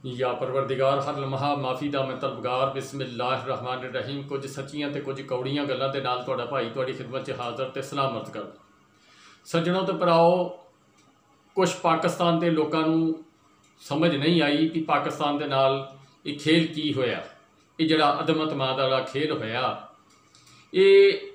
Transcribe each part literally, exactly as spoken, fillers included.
या परवरदिगार हर लम्हा माफ़ी दा मैं तलबगार बिस्मिल्लाहिर्रहमानिर्रहीम। कुछ सच्चियां ते कुछ कौड़ियां गल्लां दे नाल तुहाडा भाई तुहाडी खिदमत च हाज़र ते सलाम अर्ज़ करदा। सज्जणों ते भराओ, कुछ पाकिस्तान के लोगों नूं समझ नहीं आई कि पाकिस्तान दे नाल ये खेल की होया। ये जिहड़ा अदम-अतमाद वाला खेल होया, ये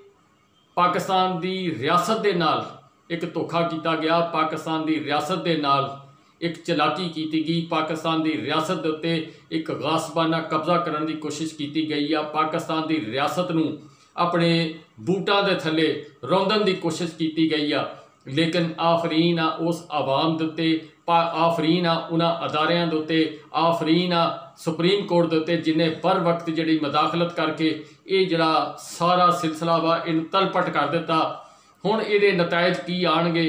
पाकिस्तान की रियासत दे नाल एक धोखा किया गया। पाकिस्तान की रियासत दे नाल एक चलाकी की गई। पाकिस्तान की रियासत के उत्ते एक गासबाना कब्जा करने की कोशिश की गई है। पाकिस्तान की रियासत नूं अपने बूटां दे थले रौंदण की कोशिश की गई है। लेकिन आफरीन आ उस आवाम के उत्ते, आफरीन आ उन्हां अदारियां दे उत्ते, आफरीन आ सुप्रीम कोर्ट के उत्ते जिन्हें बर वक्त जी मदाखलत करके ये जड़ा सारा सिलसिला वा इन तलपट कर दिता। हुण ये नतायज की आएंगे,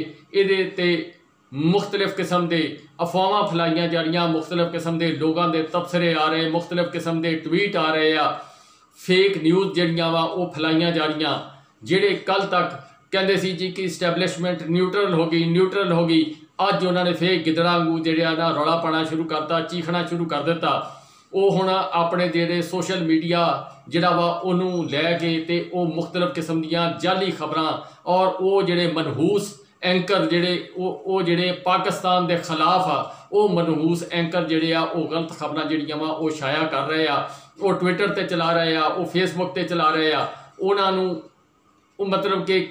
ये मुख्तलिफ किस्म के अफवाहां फैलाइया जा रही, मुख्तलिफ किस्म के लोगों के तबसरे आ रहे, मुख्तलिफ किस्म के ट्वीट आ रहे आ, फेक न्यूज़ जड़ियाँ वा वो फैलाइया जा रही। जेड़े कल तक कहते सी जी कि इस्टैबलिशमेंट न्यूट्रल हो गई न्यूट्रल हो गई, अज उन्होंने फेक गिदड़ा वांगू जिहड़ा ना रौला पाना शुरू करता, चीखना शुरू कर दिता। वो हुण अपने जेड़े सोशल मीडिया जिहड़ा वा उहनूं लैके ते वो मुख्तलिफ किस्म दीयां जाली खबरां और वो जेड़े मनहूस एंकर जेड़े वो जेड़े पाकिस्तान के खिलाफ आ, वो मनहूस एंकर जेड़े आ वो गलत खबरां जिहड़ियां वा वो शाया कर रहे आ, वो ट्विटर ते चला रहे आ, वो फेसबुक ते चला रहे आ। उन्हां नूं मतलब कि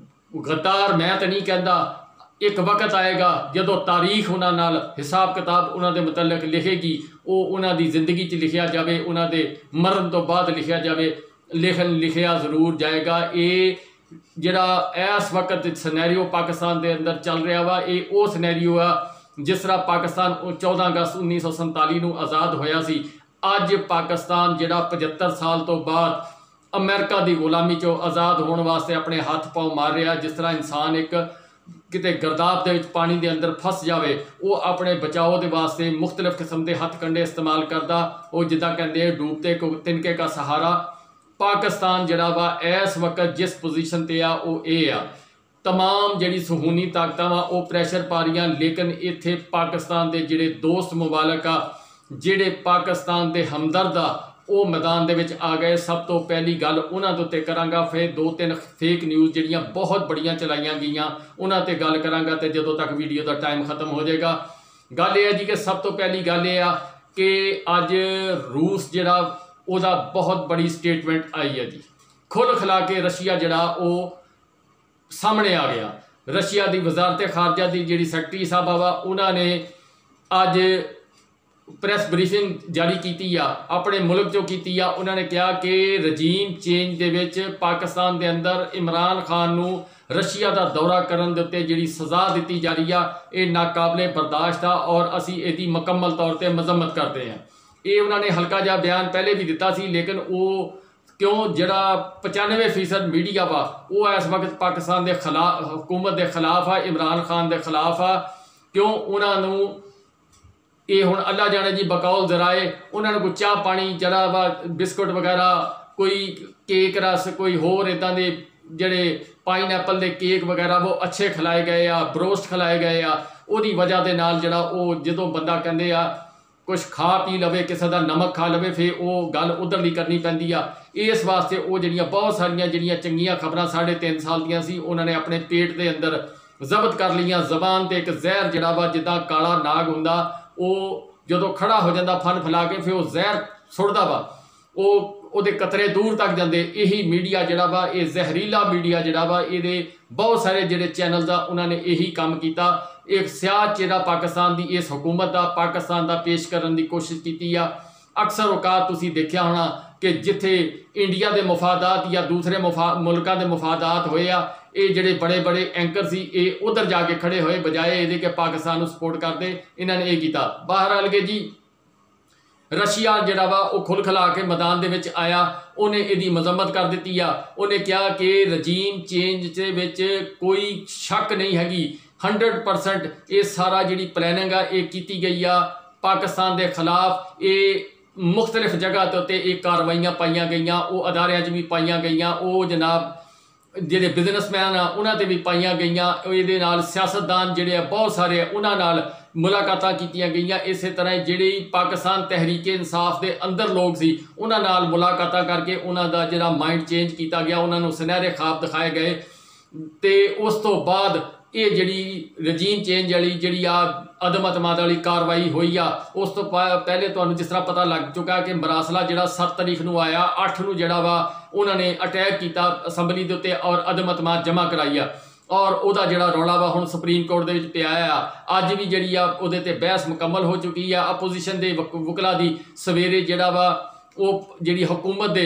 गद्दार मैं तो नहीं कहता, एक वक्त आएगा जदों तारीख उन्हां नाल हिसाब किताब उन्हां दे मुतल्लिक लिखेगी, वो उन्हां दी जिंदगी च लिखिया जाए, उन्हां दे मरण तो बाद लिखिया जाए, लिखन लिखिया जरूर जाएगा। ये जिहड़ा इस वक्त सनैरियो पाकिस्तान के अंदर चल रहा वा, ये वो सनैरियो आ जिस तरह पाकिस्तान चौदह अगस्त उन्नीस सौ संताली नूं आज़ाद होया सी। अज पाकिस्तान जिहड़ा पचहत्तर साल तो बाद अमेरिका की गुलामी चो आज़ाद होने वास्ते अपने हाथ पाँव मार रहा। जिस तरह इंसान एक किते गर्दाब दे विच पानी के अंदर फस जाए, वो अपने बचाव के वास्ते मुख्तलिफ किस्म के हथ कंडे इस्तेमाल करता, वो जिदा कहते डूबते को तिनके का सहारा। पाकिस्तान जिहड़ा वा इस वक्त जिस पोजीशन ते आ वो ये आ, तमाम जिहड़ी सहूनी ताकत वा वो प्रैशर पा रही, लेकिन इत्थे पाकिस्तान के जिहड़े दोस्त मुबालक आ, जिहड़े पाकिस्तान के हमदर्द आ, वो मैदान दे विच आ गए। सब तो पहली गल उन्हां दे उत्ते करांगा, फिर दो तीन फेक न्यूज़ जिहड़ियां बहुत बड़ियां चलाइयां गईयां उन्हां ते गल करांगा ते जदों तक वीडियो का टाइम खत्म हो जाएगा। गल ये जी कि सब तो पहली गल ये आ कि अज रूस जिहड़ा उहदा बहुत बड़ी स्टेटमेंट आई है जी, खुल खिला के रशिया जिहड़ा वो सामने आ गया। रशिया की वजारत खारजा की जिहड़ी सैकटरी साहबा वा उन्होंने अज प्रैस ब्रीफिंग जारी की आ, अपने मुल्क चो की आ। उन्होंने कहा कि रजीम चेंज दे विच पाकिस्तान के अंदर इमरान खान नूं रशिया का दौरा करन दे उत्ते जिहड़ी सज़ा दी जा रही आ, ये नाकाबिले बर्दाश्त आ और असी इहदी मुकम्मल तौर पर मजम्मत करते हैं। ये उन्होंने हल्का जिहा बयान पहले भी दिता सी, लेकिन वो क्यों जिहड़ा पचानवे फीसद मीडिया वा वो इस वक्त पाकिस्तान के खिलाफ हुकूमत के खिलाफ आ, इमरान खान के खिलाफ आ। क्यों उन्होंने ये हुण अल्लाह जाने जी बकौल जराए उन्होंने कोई चाह पानी जरा वा बिस्कुट वगैरह, कोई केक रस, कोई होर इदां दे जिहड़े पाइन एप्पल के केक वगैरह वो अच्छे खिलाए गए आ, ब्रोस्ट खिलाए गए आ। उहदी वजह के नाल जिहड़ा वो जदों बंदा कहंदे आ कुछ खा पी लवे, किसी का नमक खा लवे, फिर वो गल उधरली करनी पैंदी आ। इस वास्ते वो जिहड़ियां बहुत सारियां जिहड़ियां चंगियां खबरां साढ़े तीन साल दियां सी उन्होंने अपने पेट के अंदर जबत कर लियां। जबान ते एक जहर जिहड़ा वा जिद्दां काला नाग हुंदा, वो जदों खड़ा हो जाता फन फैला के फिर वो जहर सुटदा वा, वो उहदे कतरे दूर तक जाते। यही मीडिया जिहड़ा वा ये जहरीला मीडिया जिहड़ा वा ये बहुत सारे जिहड़े चैनल्स आ उन्होंने यही काम किया। एक स्याह चेहरा पाकिस्तान की इस हुकूमत का पाकिस्तान का पेश करने की कोशिश की आ। अक्सर औकात तुसीं देखिया होना कि जिथे इंडिया के मुफादात या दूसरे मुफा मुल्कों के मुफादात होए आ, ये जिहड़े बड़े बड़े एंकर सी ये उधर जाके खड़े होए बजाए ये कि पाकिस्तान को सपोर्ट करते, इन्होंने ये किया। बहरहाल के जी रशिया जिहड़ा वा वो खुल खिला के मैदान दे विच आया, उन्हें इसकी मजम्मत कर दी आ। उन्हें कहा कि रजीम चेंज के विच कोई शक नहीं हैगी, हंड्रड परसेंट ये सारा जिहड़ी प्लैनिंग आ ये की गई आ पाकिस्तान के खिलाफ। ये मुख्तलिफ जगह के उत्ते ये कार्रवाइयां पाइया गई, वो अदारियां भी पाइया गई, वो जनाब जिहड़े बिजनेसमैन आ उन्हां ते भी पाइया गई, ये सियासतदान जिहड़े बहुत सारे उन्हां नाल ਮੁਲਾਕਾਤਾਂ ਕੀਤੀਆਂ ਗਈਆਂ। ਇਸੇ ਤਰ੍ਹਾਂ ਜਿਹੜੀ ਪਾਕਿਸਤਾਨ ਤਹਿਰੀਕੇ ਇਨਸਾਫ ਦੇ ਅੰਦਰ ਲੋਕ ਸੀ ਉਹਨਾਂ ਨਾਲ ਮੁਲਾਕਾਤਾਂ ਕਰਕੇ ਉਹਨਾਂ ਦਾ ਜਿਹੜਾ ਮਾਈਂਡ ਚੇਂਜ ਕੀਤਾ ਗਿਆ, ਉਹਨਾਂ ਨੂੰ ਸੁਨਹਿਰੇ ਖਾਬ ਦਿਖਾਏ ਗਏ। ਤੇ ਉਸ ਤੋਂ ਬਾਅਦ ਇਹ ਜਿਹੜੀ ਰਜੀਮ ਚੇਂਜ ਵਾਲੀ ਜਿਹੜੀ ਆ ਅਦਮ ਅਤਮਾਦ ਵਾਲੀ ਕਾਰਵਾਈ ਹੋਈ ਆ, ਉਸ ਤੋਂ ਪਹਿਲੇ ਤੁਹਾਨੂੰ ਜਿਸ ਤਰ੍ਹਾਂ ਪਤਾ ਲੱਗ ਚੁੱਕਾ ਕਿ ਮਰਾਸਲਾ ਜਿਹੜਾ ਸੱਤ ਤਾਰੀਖ ਨੂੰ ਆਇਆ, ਅੱਠ ਨੂੰ ਜਿਹੜਾ ਵਾ ਉਹਨਾਂ ਨੇ ਅਟੈਕ ਕੀਤਾ ਅਸੈਂਬਲੀ ਦੇ ਉੱਤੇ ਔਰ ਅਦਮ ਅਤਮਾਦ ਜਮ੍ਹਾਂ ਕਰਾਈ ਆ, ਔਰ ਉਹਦਾ ਜਿਹੜਾ ਰੌਲਾ ਵਾ ਹੁਣ ਸੁਪਰੀਮ ਕੋਰਟ ਦੇ ਵਿੱਚ ਪਿਆ ਆ। ਅੱਜ ਵੀ ਜਿਹੜੀ ਆ ਉਹਦੇ ਤੇ ਬਹਿਸ ਮੁਕੰਮਲ ਹੋ ਚੁੱਕੀ ਆ। ਅਪੋਜੀਸ਼ਨ ਦੇ ਵਕਲਾ ਦੀ ਸਵੇਰੇ ਜਿਹੜਾ ਵਾ ਉਹ ਜਿਹੜੀ ਹੁਕੂਮਤ ਦੇ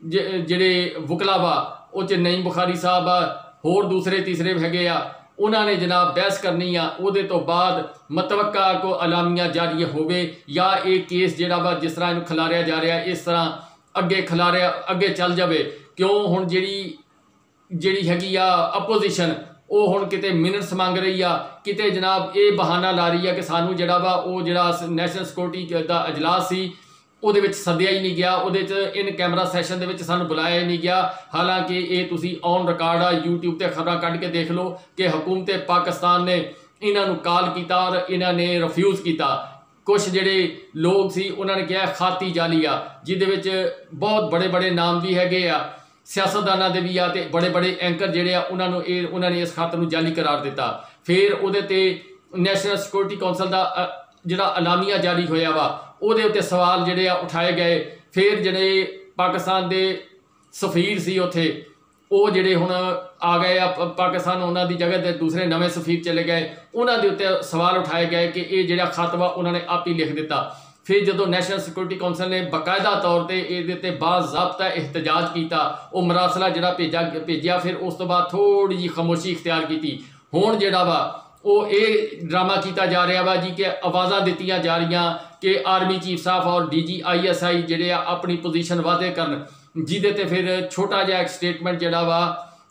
ਜਿਹੜੇ ਵਕਲਾ ਵਾ ਉਹ 'ਚ ਨਈਮ ਬੁਖਾਰੀ ਸਾਹਿਬ ਆ, ਹੋਰ ਦੂਸਰੇ ਤੀਸਰੇ ਹੈਗੇ ਆ, ਉਹਨਾਂ ਨੇ ਜਨਾਬ ਬਹਿਸ ਕਰਨੀ ਆ। ਉਹਦੇ ਤੋਂ ਬਾਅਦ ਮਤਵੱਕਾ ਕੋ ਅਲਾਮੀਆਂ ਜਾਰੀ ਹੋਵੇ ਜਾਂ ਇਹ ਕੇਸ ਜਿਹੜਾ ਵਾ ਜਿਸ ਤਰ੍ਹਾਂ ਇਹਨੂੰ ਖਿਲਾਰਿਆ ਜਾ ਰਿਹਾ ਇਸ ਤਰ੍ਹਾਂ ਅੱਗੇ ਖਿਲਾਰਿਆ ਅੱਗੇ ਚੱਲ ਜਾਵੇ। ਕਿਉਂ ਹੁਣ ਜਿਹੜੀ ਜਿਹੜੀ ਹੈਗੀ ਆ ਅਪੋਜੀਸ਼ਨ ਉਹ ਹੁਣ ਕਿਤੇ ਮਿੰਟਸ ਮੰਗ ਰਹੀ ਆ, ਕਿਤੇ ਜਨਾਬ ਇਹ ਬਹਾਨਾ ਲਾ ਰਹੀ ਆ ਕਿ ਸਾਨੂੰ ਜਿਹੜਾ ਵਾ ਉਹ ਜਿਹੜਾ ਨੈਸ਼ਨਲ ਸਿਕਿਉਰਿਟੀ ਦਾ ਅਜਲਾਸ ਸੀ ਉਹਦੇ ਵਿੱਚ ਸੱਦਿਆ ਹੀ ਨਹੀਂ ਗਿਆ, ਉਹਦੇ 'ਚ ਇਨ ਕੈਮਰਾ ਸੈਸ਼ਨ ਦੇ ਵਿੱਚ ਸਾਨੂੰ ਬੁਲਾਇਆ ਹੀ ਨਹੀਂ ਗਿਆ। ਹਾਲਾਂਕਿ ਇਹ ਤੁਸੀਂ ਔਨ ਰਿਕਾਰਡ ਆ YouTube ਤੇ ਖਬਰਾਂ ਕੱਢ ਕੇ ਦੇਖ ਲਓ ਕਿ ਹਕੂਮਤ ਪਾਕਿਸਤਾਨ ਨੇ ਇਹਨਾਂ ਨੂੰ ਕਾਲ ਕੀਤਾ ਔਰ ਇਹਨਾਂ ਨੇ ਰਿਫਿਊਜ਼ ਕੀਤਾ। ਕੁਛ ਜਿਹੜੇ ਲੋਕ ਸੀ ਉਹਨਾਂ ਨੇ ਕਿਹਾ ਖਾਤੀ ਜਾਲੀ ਆ, ਜਿਹਦੇ ਵਿੱਚ ਬਹੁਤ ਬੜੇ ਬੜੇ ਨਾਮ ਵੀ ਹੈਗੇ ਆ, ਸਿਆਸਤਦਾਨਾਂ ਦੇ ਵੀ ਆ, ਤੇ ਬੜੇ ਬੜੇ ਐਂਕਰ ਜਿਹੜੇ ਆ ਉਹਨਾਂ ਨੂੰ ਇਹ ਉਹਨਾਂ ਨੇ ਇਸ ਖਤ ਨੂੰ ਜਾਲੀ ਕਰਾਰ ਦਿੱਤਾ। ਫਿਰ ਉਹਦੇ ਤੇ ਨੈਸ਼ਨਲ ਸਿਕਿਉਰਿਟੀ ਕੌਂਸਲ ਦਾ ਜਿਹੜਾ ਅਲਾਮੀਆ ਜਾਰੀ ਹੋਇਆ ਵਾ ਉਹਦੇ ਉੱਤੇ ਸਵਾਲ ਜਿਹੜੇ ਆ ਉਠਾਏ ਗਏ। ਫਿਰ ਜਿਹੜੇ ਪਾਕਿਸਤਾਨ ਦੇ ਸਫੀਰ ਸੀ ਉੱਥੇ ਉਹ ਜਿਹੜੇ ਹੁਣ ਆ ਗਏ ਆ ਪਾਕਿਸਤਾਨ, ਉਹਨਾਂ ਦੀ ਜਗ੍ਹਾ ਤੇ ਦੂਸਰੇ ਨਵੇਂ ਸਫੀਰ ਚਲੇ ਗਏ, ਉਹਨਾਂ ਦੇ ਉੱਤੇ ਸਵਾਲ ਉਠਾਏ ਗਏ ਕਿ ਇਹ ਜਿਹੜਾ ਖਤ ਵਾ ਉਹਨਾਂ ਨੇ ਆਪ ਹੀ ਲਿਖ ਦਿੱਤਾ। ਫਿਰ ਜਦੋਂ ਨੈਸ਼ਨਲ ਸਿਕਿਉਰਿਟੀ ਕੌਂਸਲ ਨੇ ਬਾਕਾਇਦਾ ਤੌਰ ਤੇ ਇਹਦੇ ਤੇ ਬਾਜ਼ਾਬਤਾ ਇhtਜਾਜ ਕੀਤਾ, ਉਹ ਮਰਾਸਲਾ ਜਿਹੜਾ ਭੇਜਾ ਭੇਜਿਆ ਫਿਰ ਉਸ ਤੋਂ ਬਾਅਦ ਥੋੜ੍ਹੀ ਜਿਹੀ ਖਾਮੋਸ਼ੀ ਇਖਤਿਆਰ ਕੀਤੀ। ਹੁਣ ਜਿਹੜਾ ਵਾ ਉਹ ਇਹ ਡਰਾਮਾ ਕੀਤਾ ਜਾ ਰਿਹਾ ਵਾ ਜੀ ਕਿ ਆਵਾਜ਼ਾਂ ਦਿੱਤੀਆਂ ਜਾ ਰਹੀਆਂ ਕਿ ਆਰਮੀ ਚੀਫ ਸਾਹਿਬ ਔਰ D G I S I ਜਿਹੜੇ ਆ ਆਪਣੀ ਪੋਜੀਸ਼ਨ ਵਾਧੇ ਕਰਨ, ਜਿਹਦੇ ਤੇ ਫਿਰ ਛੋਟਾ ਜਿਹਾ ਇੱਕ ਸਟੇਟਮੈਂਟ ਜਿਹੜਾ ਵਾ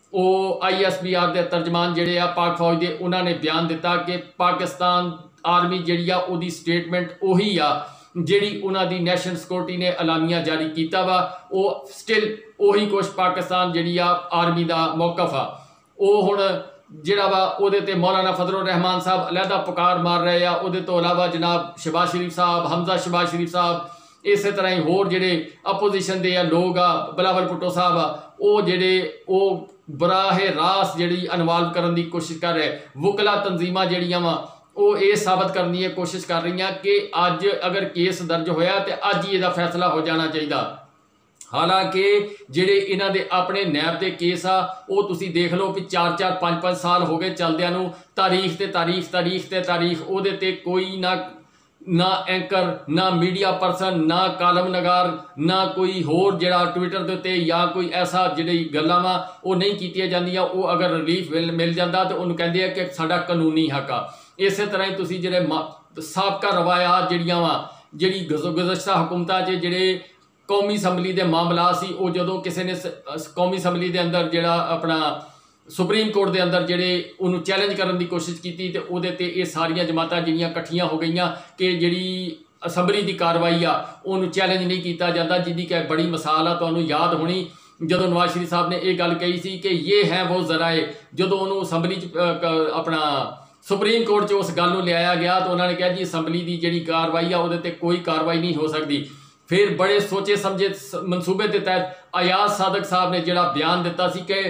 ਉਹ ਆਈ ਐਸ ਬੀ ਆਰ ਦੇ ਤਰਜਮਾਨ ਜਿਹੜੇ ਆ ਪਾਕ ਫੌਜ ਦੇ ਉਹਨਾਂ ਨੇ ਬਿਆਨ ਦਿੱਤਾ ਕਿ ਪਾਕਿਸਤਾਨ ਆਰਮੀ ਜਿਹੜੀ ਆ ਉਹਦੀ ਸਟੇਟਮੈਂਟ ਉਹੀ ਆ ਜਿਹੜੀ ਉਹਨਾਂ ਦੀ ਨੈਸ਼ਨਲ ਸਿਕਿਉਰਿਟੀ ਨੇ ਅਲਾਮੀਆ ਜਾਰੀ ਕੀਤਾ ਵਾ, ਉਹ ਸਟਿਲ ਉਹੀ ਕੁਛ ਪਾਕਿਸਤਾਨ ਜਿਹੜੀ ਆ ਆਰਮੀ ਦਾ ਮੌਕਫ ਆ। ਉਹ ਹੁਣ ਜਿਹੜਾ ਵਾ ਉਹਦੇ ਤੇ ਮੌਲਾਨਾ ਫਜ਼ਲੁਰ ਰਹਿਮਾਨ ਸਾਹਿਬ ਅਲੱਗਾ ਪੁਕਾਰ ਮਾਰ ਰਹੇ ਆ। ਉਹਦੇ ਤੋਂ ਇਲਾਵਾ ਜਨਾਬ ਸ਼ਹਿਬਾਜ਼ ਸ਼ਰੀਫ ਸਾਹਿਬ, ਹਮਜ਼ਾ ਸ਼ਹਿਬਾਜ਼ ਸ਼ਰੀਫ ਸਾਹਿਬ, ਇਸੇ ਤਰ੍ਹਾਂ ਹੀ ਹੋਰ ਜਿਹੜੇ ਅਪੋਜੀਸ਼ਨ ਦੇ ਆ ਲੋਕ ਆ, ਬਿਲਾਵਲ ਭੁੱਟੋ ਸਾਹਿਬ ਆ, ਉਹ ਜਿਹੜੇ ਉਹ ਬਰਾਹੇ ਰਾਸ ਜਿਹੜੀ ਇਨਵਾਲਵ ਕਰਨ ਦੀ ਕੋਸ਼ਿਸ਼ ਕਰ ਰਹੇ। ਵਕਲਾ ਤਨਜ਼ੀਮਾਂ ਜਿਹੜੀਆਂ ਵਾ ਉਹ ਇਹ ਸਾਬਤ ਕਰਨ ਦੀ ਕੋਸ਼ਿਸ਼ ਕਰ ਰਹੀਆਂ ਕਿ ਅੱਜ ਅਗਰ ਕੇਸ ਦਰਜ ਹੋਇਆ ਤੇ ਅੱਜ ਹੀ ਇਹਦਾ ਫੈਸਲਾ ਹੋ ਜਾਣਾ ਚਾਹੀਦਾ। ਹਾਲਾਂਕਿ ਜਿਹੜੇ ਇਹਨਾਂ ਦੇ ਆਪਣੇ ਨੈਬ ਦੇ ਕੇਸ ਆ ਉਹ ਤੁਸੀਂ ਦੇਖ ਲਓ ਕਿ ਚਾਰ ਚਾਰ ਪੰਜ ਪੰਜ ਸਾਲ ਹੋ ਗਏ ਚੱਲਦਿਆਂ ਨੂੰ, ਤਾਰੀਖ ਤੇ ਤਾਰੀਖ ਤਾਰੀਖ ਤੇ ਤਾਰੀਖ, ਉਹਦੇ ਤੇ ਕੋਈ ਨਾ ਨਾ ਐਂਕਰ, ਨਾ ਮੀਡੀਆ ਪਰਸਨ, ਨਾ ਕਾਲਮ ਨਗਾਰ, ਨਾ ਕੋਈ ਹੋਰ ਜਿਹੜਾ ਟਵਿੱਟਰ ਦੇ ਉੱਤੇ ਜਾਂ ਕੋਈ ਐਸਾ ਜਿਹੜੀ ਗੱਲਾਂ ਵਾ ਉਹ ਨਹੀਂ ਕੀਤੀਆਂ ਜਾਂਦੀਆਂ। ਉਹ ਅਗਰ ਰਿਲੀਫ ਮਿਲ ਜਾਂਦਾ ਤਾਂ ਉਹਨੂੰ ਕਹਿੰਦੇ ਆ ਕਿ ਸਾਡਾ ਕਾਨੂੰਨੀ ਹੱਕ ਆ। ਇਸੇ ਤਰ੍ਹਾਂ ਹੀ ਤੁਸੀਂ ਜਿਹੜੇ ਸਾਬਕਾ ਰਵਾਇਤ ਜਿਹੜੀਆਂ ਵਾ ਜਿਹੜੀ ਗੁਜ਼ਸ਼ਤਾ ਹੁਕੂਮਤਾਂ 'ਚ ਜਿਹੜੇ ਕੌਮੀ ਅਸੈਂਬਲੀ ਦੇ ਮਾਮਲਾ ਸੀ, ਉਹ ਜਦੋਂ ਕਿਸੇ ਨੇ ਕੌਮੀ ਅਸੈਂਬਲੀ ਦੇ ਅੰਦਰ ਜਿਹੜਾ ਆਪਣਾ ਸੁਪਰੀਮ ਕੋਰਟ ਦੇ ਅੰਦਰ ਜਿਹੜੇ ਉਹਨੂੰ ਚੈਲੰਜ ਕਰਨ ਦੀ ਕੋਸ਼ਿਸ਼ ਕੀਤੀ ਤੇ ਉਹਦੇ ਤੇ ਇਹ ਸਾਰੀਆਂ ਜਮਾਤਾਂ ਜਿਹੜੀਆਂ ਇਕੱਠੀਆਂ ਹੋ ਗਈਆਂ ਕਿ ਜਿਹੜੀ ਅਸੈਂਬਲੀ ਦੀ ਕਾਰਵਾਈ ਆ ਉਹਨੂੰ ਚੈਲੰਜ ਨਹੀਂ ਕੀਤਾ ਜਾਂਦਾ, ਜਿਹਦੀ ਕਿ ਬੜੀ ਮਿਸਾਲ ਆ। ਤੁਹਾਨੂੰ ਯਾਦ ਹੋਣੀ ਜਦੋਂ ਨਵਾਜ਼ ਸ਼ਰੀਫ ਸਾਹਿਬ ਨੇ ਇਹ ਗੱਲ ਕਹੀ ਸੀ ਕਿ ਇਹ ਹੈ ਉਹ ਜ਼ਰਾਏ, ਜਦੋਂ ਉਹਨੂੰ ਅਸੈਂਬਲੀ 'ਚ ਆਪਣਾ ਸੁਪਰੀਮ ਕੋਰਟ 'ਚ ਉਸ ਗੱਲ ਨੂੰ ਲਿਆਇਆ ਗਿਆ ਤਾਂ ਉਹਨਾਂ ਨੇ ਕਿਹਾ ਜੀ ਅਸੈਂਬਲੀ ਦੀ ਜਿਹੜੀ ਕਾਰਵਾਈ ਆ ਉਹਦੇ ਤੇ ਕੋਈ ਕਾਰਵਾਈ ਨਹੀਂ ਹੋ ਸਕਦੀ। ਫਿਰ ਬੜੇ ਸੋਚੇ ਸਮਝੇ ਮਨਸੂਬੇ ਦੇ ਤਹਿਤ ਅਯਾਜ਼ ਸਾਦਕ ਸਾਹਿਬ ਨੇ ਜਿਹੜਾ ਬਿਆਨ ਦਿੱਤਾ ਸੀ ਕਿ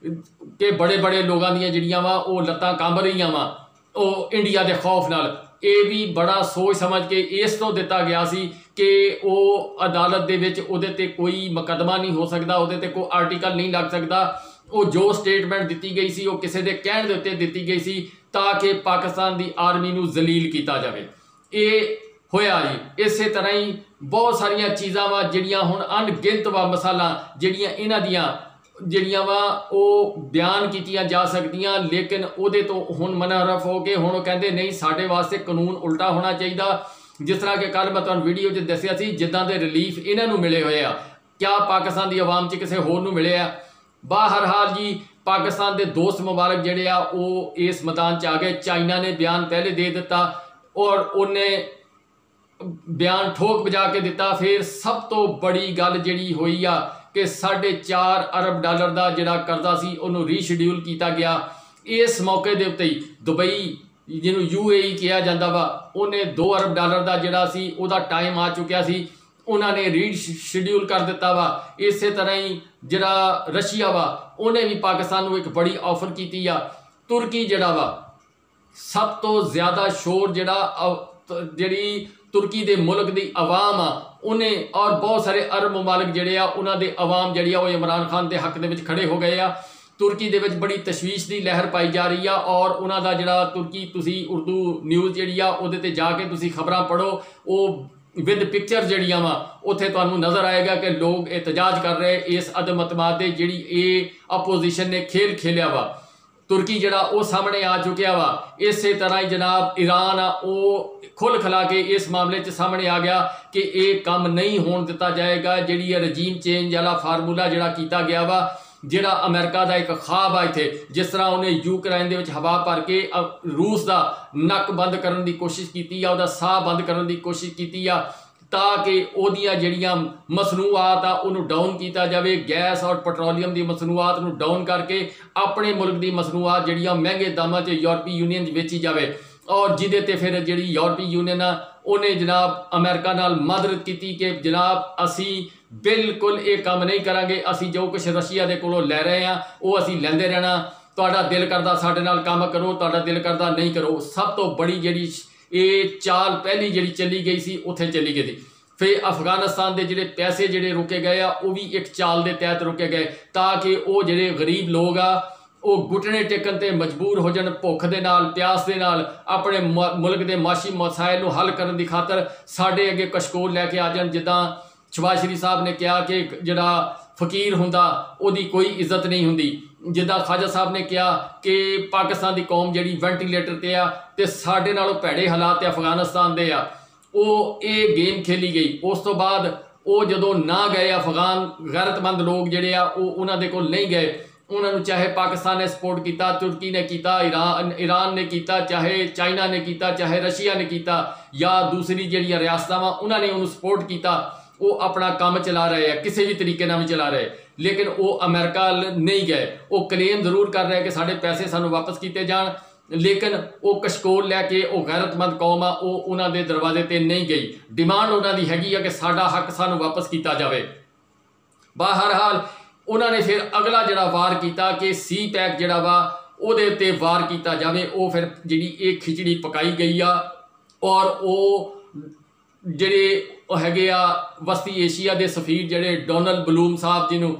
ਕਿ ਬੜੇ ਬੜੇ ਲੋਕਾਂ ਦੀਆਂ ਜਿਹੜੀਆਂ ਵਾ ਉਹ ਲੱਤਾਂ ਕੰਬ ਰਹੀਆਂ ਵਾ ਉਹ ਇੰਡੀਆ ਦੇ ਖੌਫ ਨਾਲ, ਇਹ ਵੀ ਬੜਾ ਸੋਚ ਸਮਝ ਕੇ ਇਸ ਤੋਂ ਦਿੱਤਾ ਗਿਆ ਸੀ ਕਿ ਉਹ ਅਦਾਲਤ ਦੇ ਵਿੱਚ ਉਹਦੇ ਤੇ ਕੋਈ ਮੁਕੱਦਮਾ ਨਹੀਂ ਹੋ ਸਕਦਾ, ਉਹਦੇ ਤੇ ਕੋਈ ਆਰਟੀਕਲ ਨਹੀਂ ਲੱਗ ਸਕਦਾ। ਉਹ ਜੋ ਸਟੇਟਮੈਂਟ ਦਿੱਤੀ ਗਈ ਸੀ ਉਹ ਕਿਸੇ ਦੇ ਕਹਿਣ ਦੇ ਉੱਤੇ ਦਿੱਤੀ ਗਈ ਸੀ ਤਾਂ ਕਿ ਪਾਕਿਸਤਾਨ ਦੀ ਆਰਮੀ ਨੂੰ ਜ਼ਲੀਲ ਕੀਤਾ ਜਾਵੇ। ਇਹ ਹੋਇਆ ਜੀ। ਇਸੇ ਤਰ੍ਹਾਂ ਹੀ ਬਹੁਤ ਸਾਰੀਆਂ ਚੀਜ਼ਾਂ ਵਾ ਜਿਹੜੀਆਂ ਹੁਣ ਅਣਗਿਣਤ ਵਾ ਮਿਸਾਲਾਂ ਜਿਹੜੀਆਂ ਇਹਨਾਂ ਦੀਆਂ ਜਿਹੜੀਆਂ ਵਾ ਉਹ ਬਿਆਨ ਕੀਤੀਆਂ ਜਾ ਸਕਦੀਆਂ, ਲੇਕਿਨ ਉਹਦੇ ਤੋਂ ਹੁਣ ਮਨਹਰਫ ਹੋ ਕੇ ਹੁਣ ਉਹ ਕਹਿੰਦੇ ਨਹੀਂ ਸਾਡੇ ਵਾਸਤੇ ਕਾਨੂੰਨ ਉਲਟਾ ਹੋਣਾ ਚਾਹੀਦਾ। ਜਿਸ ਤਰ੍ਹਾਂ ਕਿ ਕੱਲ੍ਹ ਮੈਂ ਤੁਹਾਨੂੰ ਵੀਡੀਓ 'ਚ ਦੱਸਿਆ ਸੀ ਜਿੱਦਾਂ ਦੇ ਰਿਲੀਫ ਇਹਨਾਂ ਨੂੰ ਮਿਲੇ ਹੋਏ ਆ, ਕਿਆ ਪਾਕਿਸਤਾਨ ਦੀ ਆਵਾਮ 'ਚ ਕਿਸੇ ਹੋਰ ਨੂੰ ਮਿਲੇ ਆ? ਬਹਰਹਾਲ ਜੀ ਪਾਕਿਸਤਾਨ ਦੇ ਦੋਸਤ ਮੁਬਾਰਕ ਜਿਹੜੇ ਆ ਉਹ ਇਸ ਮੈਦਾਨ 'ਚ ਆ ਗਏ। ਚਾਈਨਾ ਨੇ ਬਿਆਨ ਪਹਿਲੇ ਦੇ ਦਿੱਤਾ ਔਰ ਉਹਨੇ ਬਿਆਨ ਠੋਕ ਵਜਾ ਕੇ ਦਿੱਤਾ। ਫਿਰ ਸਭ ਤੋਂ ਬੜੀ ਗੱਲ ਜਿਹੜੀ ਹੋਈ ਆ ਕਿ ਸਾਢੇ ਚਾਰ ਅਰਬ ਡਾਲਰ ਦਾ ਜਿਹੜਾ ਕਰਜ਼ਾ ਸੀ ਉਹਨੂੰ ਰੀਸ਼ਡਿਊਲ ਕੀਤਾ ਗਿਆ। ਇਸ ਮੌਕੇ ਦੇ ਉੱਤੇ ਹੀ ਦੁਬਈ ਜਿਹਨੂੰ ਯੂ ਏ ਈ ਕਿਹਾ ਜਾਂਦਾ ਵਾ, ਉਹਨੇ ਦੋ ਅਰਬ ਡਾਲਰ ਦਾ ਜਿਹੜਾ ਸੀ ਉਹਦਾ ਟਾਈਮ ਆ ਚੁੱਕਿਆ ਸੀ, ਉਹਨਾਂ ਨੇ ਰੀ ਸ਼ਡਿਊਲ ਕਰ ਦਿੱਤਾ ਵਾ। ਇਸੇ ਤਰ੍ਹਾਂ ਹੀ ਜਿਹੜਾ ਰਸ਼ੀਆ ਵਾ ਉਹਨੇ ਵੀ ਪਾਕਿਸਤਾਨ ਨੂੰ ਇੱਕ ਬੜੀ ਆਫਰ ਕੀਤੀ ਆ। ਤੁਰਕੀ ਜਿਹੜਾ ਵਾ ਸਭ ਤੋਂ ਜ਼ਿਆਦਾ ਸ਼ੋਰ ਜਿਹੜਾ ਜਿਹੜੀ ਤੁਰਕੀ ਦੇ ਮੁਲਕ ਦੀ ਆਵਾਮ ਆ ਉਹਨੇ ਔਰ ਬਹੁਤ ਸਾਰੇ ਅਰਬ ਮਮਾਲਿਕ ਜਿਹੜੇ ਆ ਉਹਨਾਂ ਦੇ ਆਵਾਮ ਜਿਹੜੀ ਆ ਉਹ ਇਮਰਾਨ ਖਾਨ ਦੇ ਹੱਕ ਦੇ ਵਿੱਚ ਖੜੇ ਹੋ ਗਏ ਆ। ਤੁਰਕੀ ਦੇ ਵਿੱਚ ਬੜੀ ਤਸ਼ਵੀਸ਼ ਦੀ ਲਹਿਰ ਪਾਈ ਜਾ ਰਹੀ ਆ ਔਰ ਉਹਨਾਂ ਦਾ ਜਿਹੜਾ ਤੁਰਕੀ ਤੁਸੀਂ ਉਰਦੂ ਨਿਊਜ਼ ਜਿਹੜੀ ਆ ਉਹਦੇ ਤੇ ਜਾ ਕੇ ਤੁਸੀਂ ਖਬਰਾਂ ਪੜ੍ਹੋ, ਉਹ ਵਿਦ ਪਿਕਚਰ ਜਿਹੜੀਆਂ ਵਾ ਉੱਥੇ ਤੁਹਾਨੂੰ ਨਜ਼ਰ ਆਏਗਾ ਕਿ ਲੋਕ ਇਹਤਜਾਜ ਕਰ ਰਹੇ ਇਸ ਅਦਮ ਅਤਮਾਦ ਦੇ ਜਿਹੜੀ ਇਹ ਆਪੋਜੀਸ਼ਨ ਨੇ ਖੇਲ ਖੇਲਿਆ ਵਾ। ਤੁਰਕੀ ਜਿਹੜਾ ਉਹ ਸਾਹਮਣੇ ਆ ਚੁੱਕਿਆ ਵਾ। ਇਸੇ ਤਰ੍ਹਾਂ ਹੀ ਜਨਾਬ ਈਰਾਨ ਆ ਉਹ ਖੁੱਲ ਖਲਾ ਕੇ ਇਸ ਮਾਮਲੇ 'ਚ ਸਾਹਮਣੇ ਆ ਗਿਆ ਕਿ ਇਹ ਕੰਮ ਨਹੀਂ ਹੋਣ ਦਿੱਤਾ ਜਾਏਗਾ। ਜਿਹੜੀ ਇਹ ਰਜੀਮ ਚੇਂਜ ਵਾਲਾ ਫਾਰਮੂਲਾ ਜਿਹੜਾ ਕੀਤਾ ਗਿਆ ਵਾ, ਜਿਹੜਾ ਅਮਰੀਕਾ ਦਾ ਇੱਕ ਖਾਬ ਆ ਇੱਥੇ, ਜਿਸ ਤਰ੍ਹਾਂ ਉਹਨੇ ਯੂਕਰਾਈਨ ਦੇ ਵਿੱਚ ਹਵਾ ਭਰ ਕੇ ਰੂਸ ਦਾ ਨੱਕ ਬੰਦ ਕਰਨ ਦੀ ਕੋਸ਼ਿਸ਼ ਕੀਤੀ ਆ, ਉਹਦਾ ਸਾਹ ਬੰਦ ਕਰਨ ਦੀ ਕੋਸ਼ਿਸ਼ ਕੀਤੀ ਆ ਤਾਂ ਕਿ ਉਹਦੀਆਂ ਜਿਹੜੀਆਂ ਮਸਨੂਆਤ ਆ ਉਹਨੂੰ ਡਾਊਨ ਕੀਤਾ ਜਾਵੇ। ਗੈਸ ਔਰ ਪੈਟਰੋਲੀਅਮ ਦੀ ਮਸਨੂਆਤ ਨੂੰ ਡਾਊਨ ਕਰਕੇ ਆਪਣੇ ਮੁਲਕ ਦੀ ਮਸਨੂਆਤ ਜਿਹੜੀਆਂ ਮਹਿੰਗੇ ਦਾਮਾਂ 'ਚ ਯੂਰਪੀ ਯੂਨੀਅਨ 'ਚ ਵੇਚੀ ਜਾਵੇ ਔਰ ਜਿਹਦੇ ਤੇ ਫਿਰ ਜਿਹੜੀ ਯੂਰਪੀ ਯੂਨੀਅਨ ਆ ਉਹਨੇ ਜਨਾਬ ਅਮਰੀਕਾ ਨਾਲ ਮਦਦ ਕੀਤੀ ਕਿ ਜਨਾਬ ਅਸੀਂ ਬਿਲਕੁਲ ਇਹ ਕੰਮ ਨਹੀਂ ਕਰਾਂਗੇ, ਅਸੀਂ ਜੋ ਕੁਛ ਰਸ਼ੀਆ ਦੇ ਕੋਲੋਂ ਲੈ ਰਹੇ ਹਾਂ ਉਹ ਅਸੀਂ ਲੈਂਦੇ ਰਹਿਣਾ, ਤੁਹਾਡਾ ਦਿਲ ਕਰਦਾ ਸਾਡੇ ਨਾਲ ਕੰਮ ਕਰੋ, ਤੁਹਾਡਾ ਦਿਲ ਕਰਦਾ ਨਹੀਂ ਕਰੋ। ਸਭ ਤੋਂ ਬੜੀ ਜਿਹੜੀ ਇਹ ਚਾਲ ਪਹਿਲੀ ਜਿਹੜੀ ਚੱਲੀ ਗਈ ਸੀ ਉੱਥੇ ਚੱਲੀ ਗਈ ਸੀ। ਫਿਰ ਅਫਗਾਨਿਸਤਾਨ ਦੇ ਜਿਹੜੇ ਪੈਸੇ ਜਿਹੜੇ ਰੁਕੇ ਗਏ ਆ ਉਹ ਵੀ ਇੱਕ ਚਾਲ ਦੇ ਤਹਿਤ ਰੁਕੇ ਗਏ ਤਾਂ ਕਿ ਉਹ ਜਿਹੜੇ ਗਰੀਬ ਲੋਕ ਆ ਉਹ ਘੁਟਣੇ ਟੇਕਣ ਤੇ ਮਜਬੂਰ ਹੋ ਜਾਣ, ਭੁੱਖ ਦੇ ਨਾਲ ਪਿਆਸ ਦੇ ਨਾਲ ਆਪਣੇ ਮੁਲਕ ਦੇ ਮਾਸ਼ੀ ਮਸਾਇਲ ਨੂੰ ਹੱਲ ਕਰਨ ਦੀ ਖਾਤਰ ਸਾਡੇ ਅੱਗੇ ਕਸ਼ਕੋਲ ਲੈ ਕੇ ਆ ਜਾਣ। ਜਿੱਦਾਂ ਸ਼ਬਾਜ਼ ਸ਼ਰੀਫ ਸਾਹਿਬ ਨੇ ਕਿਹਾ ਕਿ ਜਿਹੜਾ ਫਕੀਰ ਹੁੰਦਾ ਉਹਦੀ ਕੋਈ ਇੱਜ਼ਤ ਨਹੀਂ ਹੁੰਦੀ, ਜਿੱਦਾਂ ਖਾਜਾ ਸਾਹਿਬ ਨੇ ਕਿਹਾ ਕਿ ਪਾਕਿਸਤਾਨ ਦੀ ਕੌਮ ਜਿਹੜੀ ਵੈਂਟੀਲੇਟਰ ਤੇ ਆ ਤੇ ਸਾਡੇ ਨਾਲੋਂ ਭੈੜੇ ਹਾਲਾਤ ਅਫਗਾਨਿਸਤਾਨ ਦੇ ਆ, ਉਹ ਇਹ ਗੇਮ ਖੇਲੀ ਗਈ। ਉਸ ਤੋਂ ਬਾਅਦ ਉਹ ਜਦੋਂ ਨਾ ਗਏ ਅਫਗਾਨ ਗੈਰਤਮੰਦ ਲੋਕ ਜਿਹੜੇ ਆ ਉਹ ਉਹਨਾਂ ਦੇ ਕੋਲ ਨਹੀਂ ਗਏ, ਉਹਨਾਂ ਨੂੰ ਚਾਹੇ ਪਾਕਿਸਤਾਨ ਨੇ ਸਪੋਰਟ ਕੀਤਾ, ਤੁਰਕੀ ਨੇ ਕੀਤਾ, ਈਰਾਨ ਈਰਾਨ ਨੇ ਕੀਤਾ, ਚਾਹੇ ਚਾਈਨਾ ਨੇ ਕੀਤਾ, ਚਾਹੇ ਰਸ਼ੀਆ ਨੇ ਕੀਤਾ ਜਾਂ ਦੂਸਰੀ ਜਿਹੜੀਆਂ ਰਿਆਸਤਾਂ ਵਾ ਉਹਨਾਂ ਨੇ ਉਹਨੂੰ ਸਪੋਰਟ ਕੀਤਾ। ਉਹ ਆਪਣਾ ਕੰਮ ਚਲਾ ਰਹੇ ਆ ਕਿਸੇ ਵੀ ਤਰੀਕੇ ਨਾਲ ਵੀ ਚਲਾ ਰਹੇ, ਲੇਕਿਨ ਉਹ ਅਮਰੀਕਾ ਨਹੀਂ ਗਏ। ਉਹ ਕਲੇਮ ਜ਼ਰੂਰ ਕਰ ਰਹੇ ਕਿ ਸਾਡੇ ਪੈਸੇ ਸਾਨੂੰ ਵਾਪਸ ਕੀਤੇ ਜਾਣ, ਲੇਕਿਨ ਉਹ ਕਸ਼ਕੋਲ ਲੈ ਕੇ ਉਹ ਗੈਰਤਮੰਦ ਕੌਮ ਆ ਉਹ ਉਹਨਾਂ ਦੇ ਦਰਵਾਜ਼ੇ ਤੇ ਨਹੀਂ ਗਈ। ਡਿਮਾਂਡ ਉਹਨਾਂ ਦੀ ਹੈਗੀ ਆ ਕਿ ਸਾਡਾ ਹੱਕ ਸਾਨੂੰ ਵਾਪਸ ਕੀਤਾ ਜਾਵੇ। ਬਹਰਹਾਲ ਉਹਨਾਂ ਨੇ ਫਿਰ ਅਗਲਾ ਜਿਹੜਾ ਵਾਰ ਕੀਤਾ ਕਿ ਸੀ ਪੈਕ ਜਿਹੜਾ ਵਾ ਉਹਦੇ ਉੱਤੇ ਵਾਰ ਕੀਤਾ ਜਾਵੇ। ਉਹ ਫਿਰ ਜਿਹੜੀ ਇਹ ਖਿਚੜੀ ਪਕਾਈ ਗਈ ਆ ਔਰ ਉਹ ਜਿਹੜੇ ਉਹ ਹੈਗੇ ਆ ਵਸਤੀ ਏਸ਼ੀਆ ਦੇ ਸਫੀਰ ਜਿਹੜੇ ਡੋਨਲਡ ਬਲੂਮ ਸਾਹਿਬ ਜਿਹਨੂੰ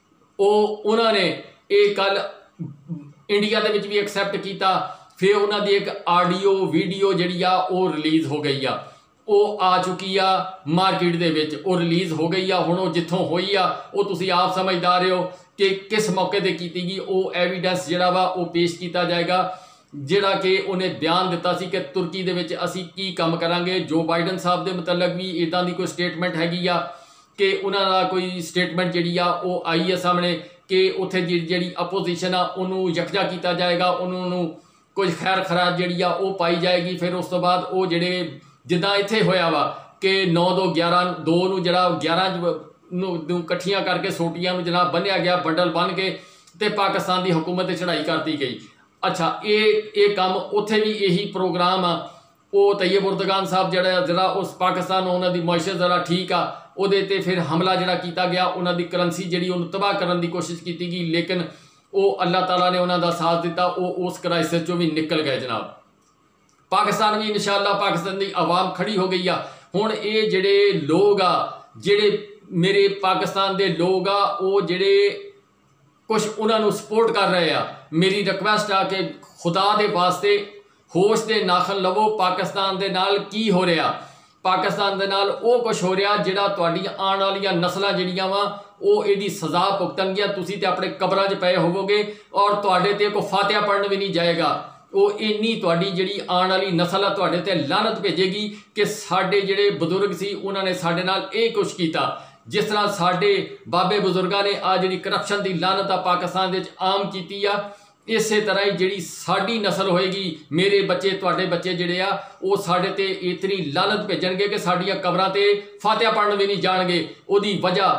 ਉਹ ਉਹਨਾਂ ਨੇ ਇਹ ਕੱਲ ਇੰਡੀਆ ਦੇ ਵਿੱਚ ਵੀ ਐਕਸੈਪਟ ਕੀਤਾ। ਫਿਰ ਉਹਨਾਂ ਦੀ ਇੱਕ ਆਡੀਓ ਵੀਡੀਓ ਜਿਹੜੀ ਆ ਉਹ ਰਿਲੀਜ਼ ਹੋ ਗਈ ਆ, ਉਹ ਆ ਚੁੱਕੀ ਆ ਮਾਰਕੀਟ ਦੇ ਵਿੱਚ, ਉਹ ਰਿਲੀਜ਼ ਹੋ ਗਈ ਆ। ਹੁਣ ਉਹ ਜਿੱਥੋਂ ਹੋਈ ਆ ਉਹ ਤੁਸੀਂ ਆਪ ਸਮਝਦਾਰ ਹੋ ਕਿ ਕਿਸ ਮੌਕੇ ਤੇ ਕੀਤੀ ਗਈ। ਉਹ ਐਵੀਡੈਂਸ ਜਿਹੜਾ ਵਾ ਉਹ ਪੇਸ਼ ਕੀਤਾ ਜਾਏਗਾ, ਜਿਹੜਾ ਕਿ ਉਹਨੇ ਬਿਆਨ ਦਿੱਤਾ ਸੀ ਕਿ ਤੁਰਕੀ ਦੇ ਵਿੱਚ ਅਸੀਂ ਕੀ ਕੰਮ ਕਰਾਂਗੇ। ਜੋ ਬਾਈਡਨ ਸਾਹਿਬ ਦੇ ਮੁਤਲਕ ਵੀ ਇੱਦਾਂ ਦੀ ਕੋਈ ਸਟੇਟਮੈਂਟ ਹੈਗੀ ਆ ਕਿ ਉਹਨਾਂ ਦਾ ਕੋਈ ਸਟੇਟਮੈਂਟ ਜਿਹੜੀ ਆ ਉਹ ਆਈ ਹੈ ਸਾਹਮਣੇ ਕਿ ਉੱਥੇ ਜਿਹੜੀ ਅਪੋਜੀਸ਼ਨ ਆ ਉਹਨੂੰ ਯਕਜਾ ਕੀਤਾ ਜਾਏਗਾ, ਉਹਨੂੰ ਨੂੰ ਕੁਝ ਖੈਰ ਖਰਾਬ ਜਿਹੜੀ ਆ ਉਹ ਪਾਈ ਜਾਏਗੀ। ਫਿਰ ਉਸ ਤੋਂ ਬਾਅਦ ਉਹ ਜਿਹੜੇ ਜਿੱਦਾਂ ਇੱਥੇ ਹੋਇਆ ਵਾ ਕਿ ਨੌ ਦੋ ਗਿਆਰਾਂ ਦੋ ਨੂੰ ਜਿਹੜਾ ਗਿਆਰਾਂ ਨੂੰ ਇਕੱਠੀਆਂ ਕਰਕੇ ਸੋਟੀਆਂ ਨੂੰ ਜਨਾਬ ਬੰਨਿਆ ਗਿਆ, ਬੰਡਲ ਬੰਨ ਕੇ ਤੇ ਪਾਕਿਸਤਾਨ ਦੀ ਹਕੂਮਤ ਤੇ ਚੜ੍ਹਾਈ ਕਰਤੀ ਗਈ। ਅੱਛਾ, ਇਹ ਇਹ ਕੰਮ ਉੱਥੇ ਵੀ ਇਹੀ ਪ੍ਰੋਗਰਾਮ ਆ। ਉਹ ਤੈयब ਉਰਦਗਾਨ ਸਾਹਿਬ ਜਿਹੜਾ ਜਿਹੜਾ ਉਸ ਪਾਕਿਸਤਾਨ ਉਹਨਾਂ ਦੀ ਮੁਆਸ਼ਰਤ ਜ਼ਰਾ ਠੀਕ ਆ, ਉਹਦੇ ਤੇ ਫਿਰ ਹਮਲਾ ਜਿਹੜਾ ਕੀਤਾ ਗਿਆ, ਉਹਨਾਂ ਦੀ ਕਰੰਸੀ ਜਿਹੜੀ ਉਹਨੂੰ ਤਬਾਹ ਕਰਨ ਦੀ ਕੋਸ਼ਿਸ਼ ਕੀਤੀ ਗਈ, ਲੇਕਿਨ ਉਹ ਅੱਲਾਹ ਤਾਲਾ ਨੇ ਉਹਨਾਂ ਦਾ ਸਾਥ ਦਿੱਤਾ, ਉਹ ਉਸ ਕ੍ਰਾਈਸਿਸ ਚੋਂ ਵੀ ਨਿਕਲ ਗਏ ਜਨਾਬ। ਪਾਕਿਸਤਾਨ ਵੀ ਇਨਸ਼ਾਅੱਲਾ ਪਾਕਿਸਤਾਨ ਦੀ ਆਵਾਮ ਖੜੀ ਹੋ ਗਈ ਆ। ਹੁਣ ਇਹ ਜਿਹੜੇ ਲੋਕ ਆ ਜਿਹੜੇ ਮੇਰੇ ਪਾਕਿਸਤਾਨ ਦੇ ਲੋਕ ਆ ਉਹ ਜਿਹੜੇ ਕੁਛ ਉਹਨਾਂ ਨੂੰ ਸਪੋਰਟ ਕਰ ਰਹੇ ਆ, ਮੇਰੀ ਰਿਕਵੈਸਟ ਆ ਕਿ ਖੁਦਾ ਦੇ ਵਾਸਤੇ ਹੋਸ਼ ਦੇ ਨਾਖਨ ਲਵੋ। ਪਾਕਿਸਤਾਨ ਦੇ ਨਾਲ ਕੀ ਹੋ ਰਿਹਾ? ਪਾਕਿਸਤਾਨ ਦੇ ਨਾਲ ਉਹ ਕੁਛ ਹੋ ਰਿਹਾ ਜਿਹੜਾ ਤੁਹਾਡੀਆਂ ਆਉਣ ਵਾਲੀਆਂ ਨਸਲਾਂ ਜਿਹੜੀਆਂ ਵਾ ਉਹ ਇਹਦੀ ਸਜ਼ਾ ਭੁਗਤਣਗੀਆਂ। ਤੁਸੀਂ ਤੇ ਆਪਣੇ ਕਬਰਾਂ 'ਚ ਪਏ ਹੋਵੋਗੇ ਔਰ ਤੁਹਾਡੇ ਤੇ ਕੋਈ ਫਾਤਿਹਾ ਪੜ੍ਹਨ ਵੀ ਨਹੀਂ ਜਾਏਗਾ। ਉਹ ਇੰਨੀ ਤੁਹਾਡੀ ਜਿਹੜੀ ਆਉਣ ਵਾਲੀ ਨਸਲ ਆ ਤੁਹਾਡੇ ਤੇ ਲਾਨਤ ਭੇਜੇਗੀ ਕਿ ਸਾਡੇ ਜਿਹੜੇ ਬਜ਼ੁਰਗ ਸੀ ਉਹਨਾਂ ਨੇ ਸਾਡੇ ਨਾਲ ਇਹ ਕੁਛ ਕੀਤਾ। ਜਿਸ ਤਰ੍ਹਾਂ ਸਾਡੇ ਬਾਬੇ ਬਜ਼ੁਰਗਾਂ ਨੇ ਆ ਜਿਹੜੀ ਕਰਪਸ਼ਨ ਦੀ ਲਾਨਤ ਆ ਪਾਕਿਸਤਾਨ ਦੇ ਵਿੱਚ ਆਮ ਕੀਤੀ ਆ, ਇਸੇ ਤਰ੍ਹਾਂ ਹੀ ਜਿਹੜੀ ਸਾਡੀ ਨਸਲ ਹੋਏਗੀ, ਮੇਰੇ ਬੱਚੇ ਤੁਹਾਡੇ ਬੱਚੇ ਜਿਹੜੇ ਆ ਉਹ ਸਾਡੇ ਤੇ ਇਤਨੀ ਲਾਨਤ ਭੇਜਣਗੇ ਕਿ ਸਾਡੀਆਂ ਕਬਰਾਂ ਤੇ ਫਾਤਿਹਾ ਪੜ੍ਹਨ ਵੀ ਨਹੀਂ ਜਾਣਗੇ। ਉਹਦੀ ਵਜ੍ਹਾ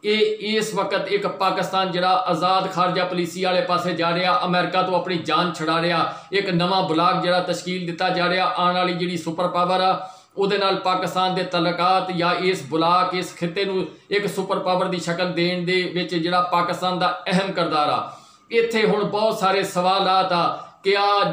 ये इस वक्त एक पाकिस्तान जिहड़ा आज़ाद खारजा पॉलिसी वाले पासे जा रहा, अमेरिका तो अपनी जान छड़ा रहा, एक नवा ब्लाक जिहड़ा तश्कील दिता जा रहा, आने वाली जिहड़ी सुपर पावर आ ਉਹਦੇ ਨਾਲ पाकिस्तान के तलकात या इस बुलाक इस खिते ਨੂੰ एक सुपर पावर की शक्ल देने ਦੇ ਵਿੱਚ ਜਿਹੜਾ पाकिस्तान का अहम किरदार आ। ਇੱਥੇ ਹੁਣ बहुत सारे सवालात आ कि आ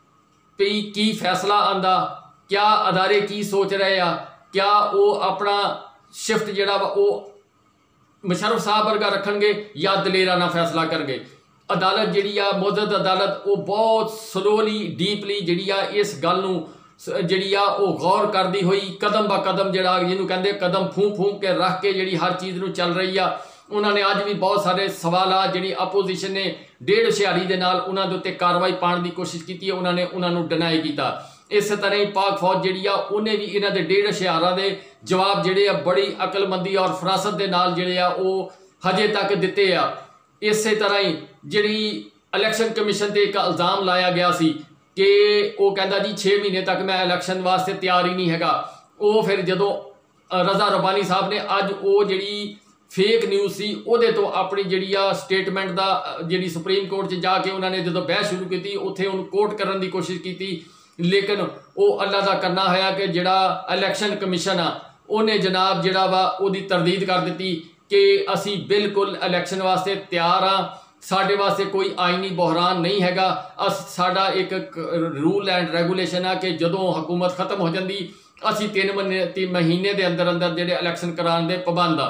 पी की फैसला आंदा, क्या अदारे की सोच रहे आ, क्या वो अपना शिफ्ट जिहड़ा वा वो मुशर्रफ साहब वर्गा रखणगे या दलेराना फैसला करनगे। अदालत जिहड़ी आ मुअज़्ज़ज़ अदालत वो बहुत स्लोली डीपली जिहड़ी आ इस गल नूं जिहड़ी आ वो गौर करती हुई कदम ब कदम जिहड़ा जिन्हों कहते कदम फूंक फूंक के रख के जिहड़ी हर चीज़ नूं चल रही आ। उन्होंने अज भी बहुत सारे सवाल जिहड़ी अपोजिशन ने डेढ़ हुशियारी दे नाल उन्हां दे उत्ते कार्रवाई पाउण दी कोशिश की, उन्होंने उन्होंने डिनाई किया। इस तरह ही पाक फौज जिहड़ी आ उन्हें भी इन्हां दे डेढ़ हुशियारां दे जवाब जिहड़े आ बड़ी अकलमंदी और फरासत दे नाल जिहड़े आ वो हजे तक दिते आ। इस तरह ही जिहड़ी इलैक्शन कमीशन ते एक इल्ज़ाम लाया गया सी कि वो कहता जी छे महीने तक मैं इलैक्शन वास्ते तैयार ही नहीं हैगा, वो फिर जदों रज़ा रब्बानी साहब ने अज वो जिहड़ी फेक न्यूज़ सी उहदे तो अपनी जिहड़ी आ स्टेटमेंट दा जिहड़ी सुप्रीम कोर्ट च जाके उन्होंने जो बहस शुरू की उत्थे उन्हें कोर्ट करने की कोशिश की, लेकिन वो अल्लाह का करना होया कि जिहड़ा इलैक्शन कमीशन आ उन्हें जनाब जिहड़ा वा उहदी तरदीद कर दी कि असी बिल्कुल इलैक्शन वास्ते तैयार हाँ, साडे वास्ते कोई आईनी बहरान नहीं हैगा। अस साडा एक रूल एंड रेगूलेशन है कि जदों हुकूमत खत्म हो जाती असी तीन महीने तीन महीने के अंदर अंदर जिहड़े इलैक्शन कराने दे पाबंद आ।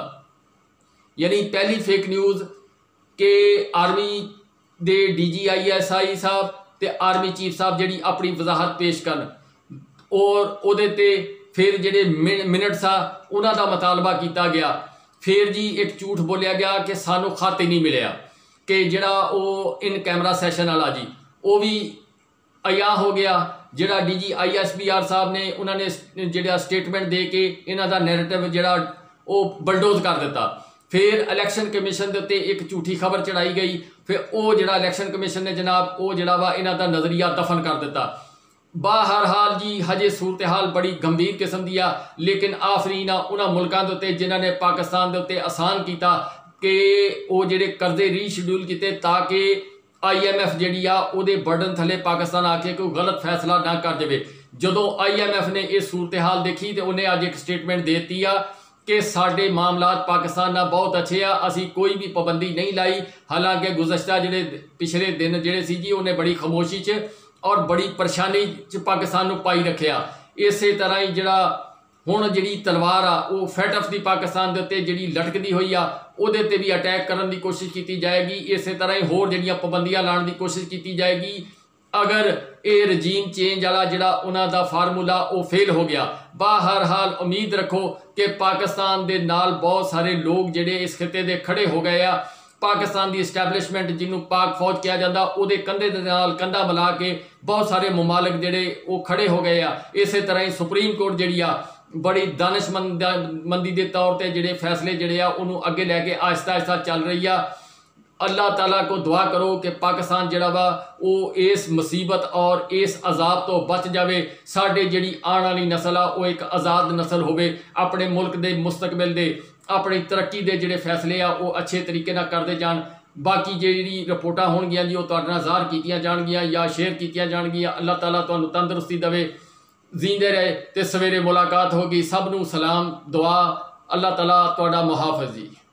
यानी पहली फेक न्यूज़ के आर्मी दे D G I S I साहब ते आर्मी चीफ साहब जिहड़ी अपनी वजाहत पेश करन और उहदे ते फिर जिहड़े मिनट्स आ उन्हां दा मुतालबा किया गया। फिर जी एक झूठ बोलिया गया कि सानू खत ही नहीं मिलिया कि जिहड़ा वो इन कैमरा सैशन वाला जी वो भी अया हो गया। जिहड़ा D G I S P R साहब ने उन्होंने जिहड़ा स्टेटमेंट दे के इन्हां दा नैरेटिव जिहड़ा वो बलडोज कर दिता। फिर इलैक्शन कमीशन के उत्ते एक झूठी खबर चढ़ाई गई, फिर वो जिहड़ा इलैक्शन कमीशन ने जनाब वो जिहड़ा वा इन्हां दा नज़रिया दफन कर दिता। बहरहाल जी हजे सूरत हाल बड़ी गंभीर किस्म की आ, लेकिन आफरीन आ उन्हां मुल्कां दे उत्ते जिन्हां ने पाकिस्तान दे उत्ते आसान किया कि वो जिहड़े कर्जे रीशेड्यूल किए ताकि आई एम एफ जिहड़ी आ उहदे बर्डन थले पाकिस्तान आके कोई गलत फैसला ना कर देवे। जदों आई एम एफ ने यह सूरत हाल देखी तो उन्हें अज एक स्टेटमेंट दे दी आ कि साडे मामलात पाकिस्तान नाल बहुत अच्छे आ, असी कोई भी पाबंदी नहीं लाई। हालांकि गुज़श्ता जिहड़े पिछले दिन जिहड़े सी जी उन्हें बड़ी खामोशी च और बड़ी परेशानी च पाकिस्तान नूं पाई रखिया। इस तरह ही जिहड़ा हुण जिहड़ी तलवार आ वो फैटफ दी पाकिस्तान दे उत्ते जिहड़ी लटकदी होई आ उहदे ते भी अटैक करन दी कोशिश की जाएगी। इस तरह ही होर जिहड़ियां पाबंदियां लाने की कोशिश की जाएगी अगर ये रजीम चेंज वाला जिहड़ा उन्हां दा फार्मूला वो फेल हो गया। बहरहाल उम्मीद रखो कि पाकिस्तान दे नाल बहुत सारे लोग जिहड़े इस खिते दे खड़े हो गए आ। पाकिस्तान की इस्टैबलिशमेंट जिन्होंने पाक फौज किया जाता उहदे कंधे दे नाल कंधा मिला के बहुत सारे मुमालिक जिहड़े वो खड़े हो गए आ। इस तरह ही सुप्रीम कोर्ट जिहड़ी आ बड़ी दानिशमंद मंदी के तौर पर जिहड़े फैसले जिहड़े आ उन्होंने अगे लैके आहिस्ता आहिस्ता चल रही आ। अल्लाह ताला को दुआ करो कि पाकिस्तान जिहड़ा वा वो इस मुसीबत और इस अजाब तो बच जाए। साडे जिहड़ी आने वाली नस्ल आ वो एक आज़ाद नस्ल होवे, अपने मुल्क के मुस्तकबिल दे अपनी तरक्की के जिहड़े फैसले आ वो अच्छे तरीके नाल करदे जान। बाकी जिहड़ी रिपोर्टां होणगियां जी वो तुहाडे नाल ज़ाहिर कीतियां जाणगियां या शेयर कीतियां जाणगियां। अल्लाह ताला तुहानूं तंदुरुस्ती देवे, जींदे रहे ते सवेरे मुलाकात होगी। सब नूं सलाम दुआ। अल्लाह ताला तुहाडा मुहाफ़िज़ जी।